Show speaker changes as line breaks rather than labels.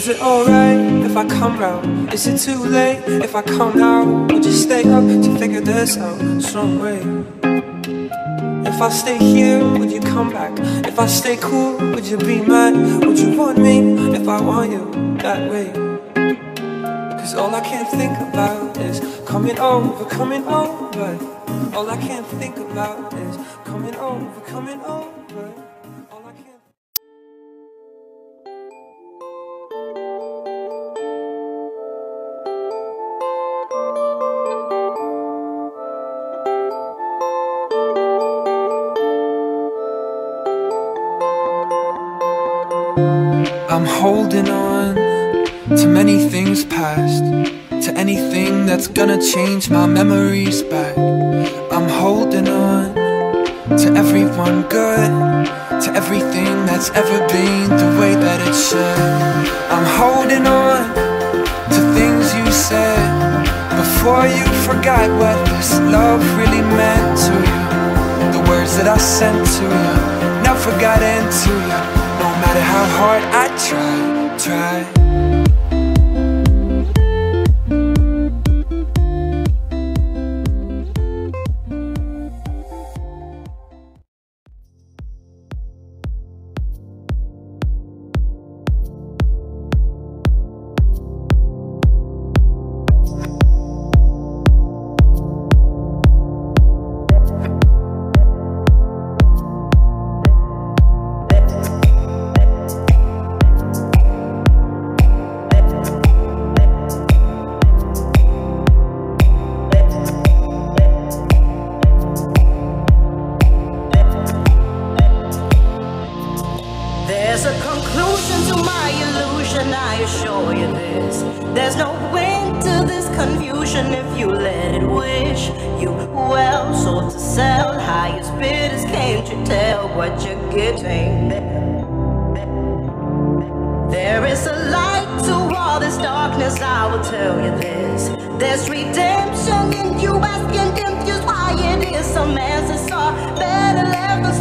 Is it alright if I come round? Is it too late if I come now? Would you stay up to figure this out some way? If I stay here, would you come back? If I stay cool, would you be mad? Would you want me if I want you that way? Cause all I can think about is coming over, coming over. All I can think about is coming over, coming over. All I can. I'm holding on to many things past, to anything that's gonna change my memories back. I'm holding on to everyone good, to everything that's ever been the way that it should. I'm holding on to things you said before you forgot what this love really meant to you. The words that I sent to you never got into you. No matter how hard I try.
Redemption in you, asking them just why it is some answers are better left